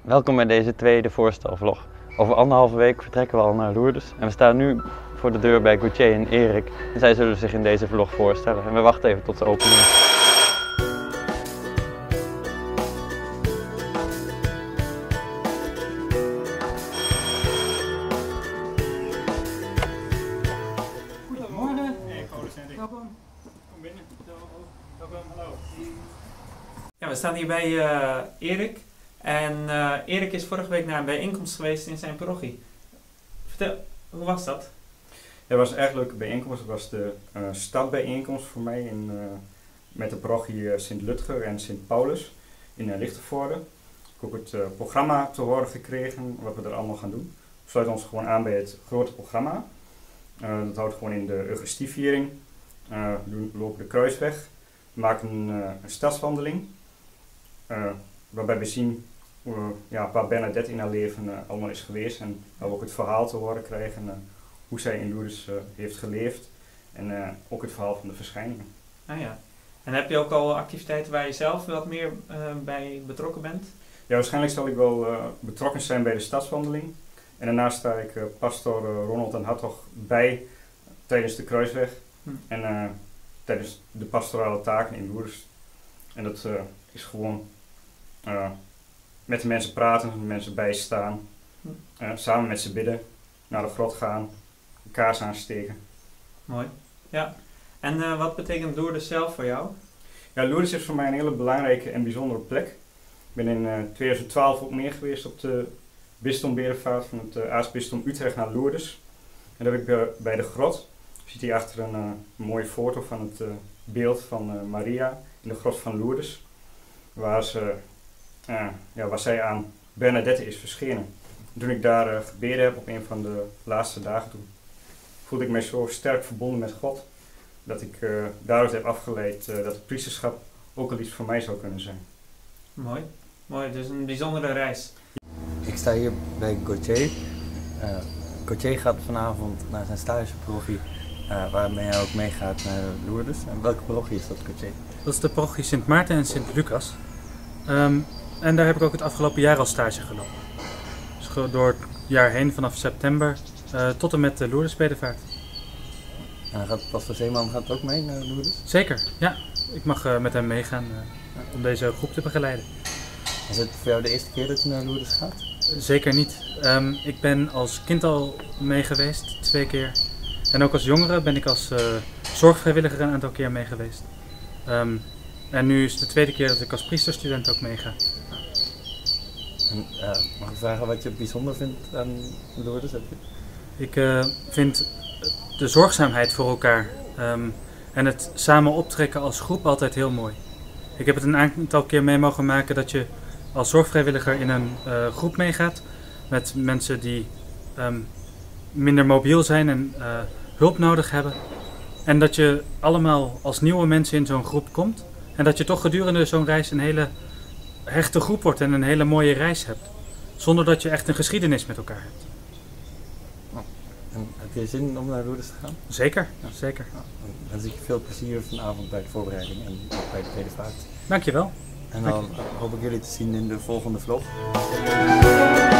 Welkom bij deze tweede voorstelvlog. Over 1,5 week vertrekken we al naar Lourdes en we staan nu voor de deur bij Gauthier en Erik. En zij zullen zich in deze vlog voorstellen en we wachten even tot de opening. Goedemorgen. Hey, welkom. Kom binnen. Welkom, hallo. Ja, we staan hier bij Erik. En Erik is vorige week naar een bijeenkomst geweest in zijn parochie. Vertel, hoe was dat? Het was een erg leuke bijeenkomst. Het was de stadbijeenkomst voor mij met de parochie Sint-Ludger en Sint-Paulus in Lichtenvoorde. Ik heb ook het programma te horen gekregen, wat we er allemaal gaan doen. We sluiten ons gewoon aan bij het grote programma. Dat houdt gewoon in de Eucharistieviering. We lopen de Kruisweg. We maken een stadswandeling. Waarbij we zien waar Bernadette in haar leven allemaal is geweest. En waar we ook het verhaal te horen krijgen. Hoe zij in Lourdes heeft geleefd. En ook het verhaal van de verschijningen. Ah ja. En heb je ook al activiteiten waar je zelf wat meer bij betrokken bent? Ja, waarschijnlijk zal ik wel betrokken zijn bij de stadswandeling. En daarnaast sta ik pastor Ronald en Hartog bij tijdens de Kruisweg. En tijdens de pastorale taken in Lourdes. En dat is gewoon met de mensen praten, met de mensen bijstaan. Samen met ze bidden, naar de grot gaan, een kaars aansteken. Mooi. Ja. En wat betekent Lourdes zelf voor jou? Ja, Lourdes is voor mij een hele belangrijke en bijzondere plek. Ik ben in 2012 ook meer geweest op de bisdombedevaart van het aartsbisdom Utrecht naar Lourdes. En daar heb ik bij de grot, je ziet hier achter een mooie foto van het beeld van Maria in de grot van Lourdes. Waar zij aan Bernadette is verschenen. En toen ik daar gebeden heb op een van de laatste dagen, toen voelde ik mij zo sterk verbonden met God, dat ik daaruit heb afgeleid dat het priesterschap ook al iets voor mij zou kunnen zijn. Mooi. Mooi, dus een bijzondere reis. Ik sta hier bij Gauthier. Gauthier gaat vanavond naar zijn stageparochie, waarmee hij ook meegaat naar Lourdes. En welke parochie is dat, Gauthier? Dat is de parochie Sint Maarten en Sint Lucas. En daar heb ik ook het afgelopen jaar al stage gelopen. Dus door het jaar heen, vanaf september, tot en met de Lourdesbedevaart. En gaat pastor Zeeman ook mee naar Lourdes? Zeker, ja. Ik mag met hem meegaan om deze groep te begeleiden. Is het voor jou de eerste keer dat je naar Lourdes gaat? Zeker niet. Ik ben als kind al mee geweest, 2 keer. En ook als jongere ben ik als zorgvrijwilliger een aantal keer mee geweest. En nu is het de 2e keer dat ik als priesterstudent ook meega. En, mag ik vragen wat je bijzonder vindt aan Lourdes? Ik vind de zorgzaamheid voor elkaar en het samen optrekken als groep altijd heel mooi. Ik heb het een aantal keer mee mogen maken dat je als zorgvrijwilliger in een groep meegaat met mensen die minder mobiel zijn en hulp nodig hebben. En dat je allemaal als nieuwe mensen in zo'n groep komt. En dat je toch gedurende zo'n reis een hele hechte groep wordt en een hele mooie reis hebt. Zonder dat je echt een geschiedenis met elkaar hebt. En heb je zin om naar Lourdes te gaan? Zeker, ja. Zeker. Dan wens ik je veel plezier vanavond bij de voorbereiding en bij de bedevaart. Dankjewel. En dan hoop ik jullie te zien in de volgende vlog.